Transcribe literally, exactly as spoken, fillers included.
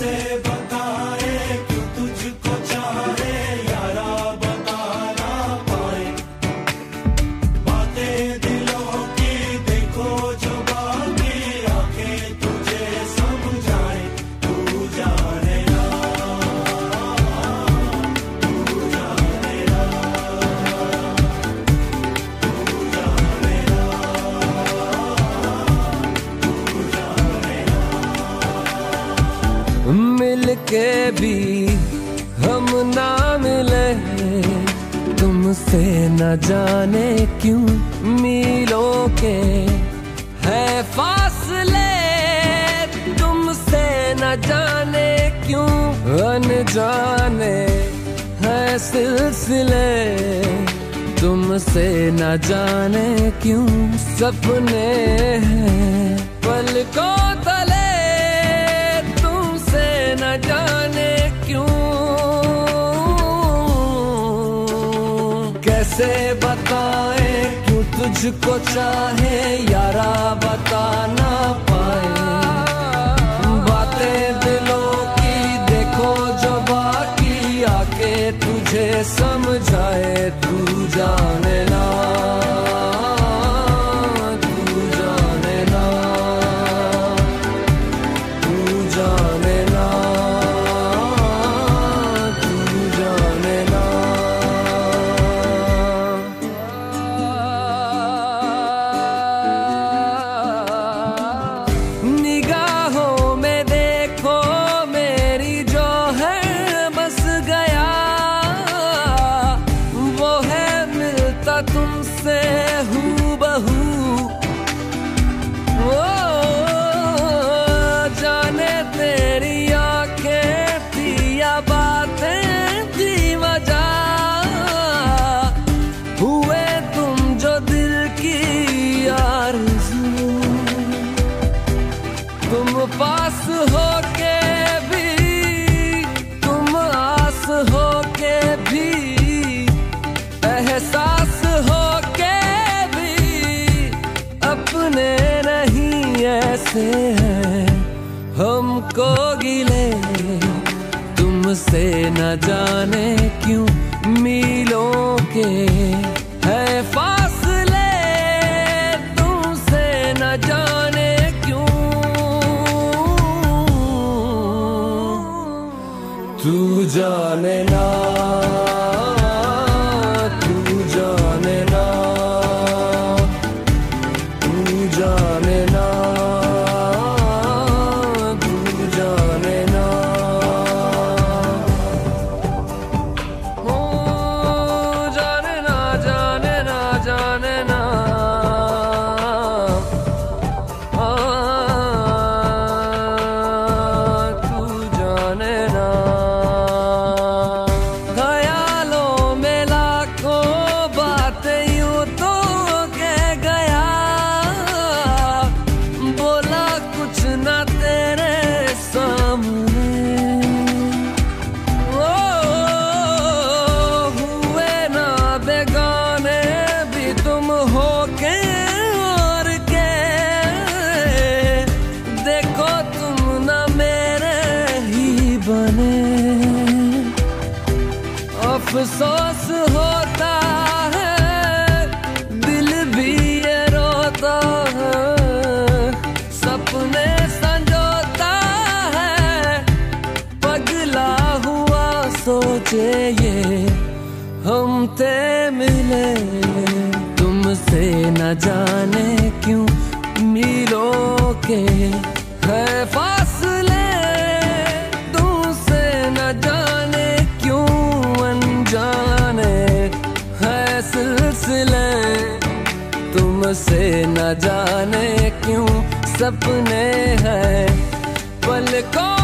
के भी हम ना मिले, तुमसे न जाने क्यों मीलों के है फासले, तुमसे न जाने क्यों अनजाने है सिलसिले, तुमसे न जाने क्यों सपने हैं पलकों तले, न जाने क्यों। कैसे बताएं क्यों तुझको चाहे यारा, बता ना पाए बातें दिलों की, देखो जो बाकी आके तुझे समझाए, तू जाने ना पास होके भी, तुम आस होके भी, एहसास होके भी, अपने नहीं ऐसे हैं हमको गिले, तुमसे न जाने क्यों मीलों के है फासले, तुमसे न जाने तू जाने ना, तू जाने ना, तू जाने ना, तू जाने ना, ओ जाने ना, जाने ना, जाने ना, तू जाने ना। अफसोस होता है, दिल भी ये रोता है, सपने संजोता है, पगला हुआ सोचे ये हम ते मिले, तुमसे न जाने क्यों मीलों के है फासले, तुमसे न जाने क्यों जाने है सिलसिले, तुमसे न जाने क्यों सपने हैं पलकों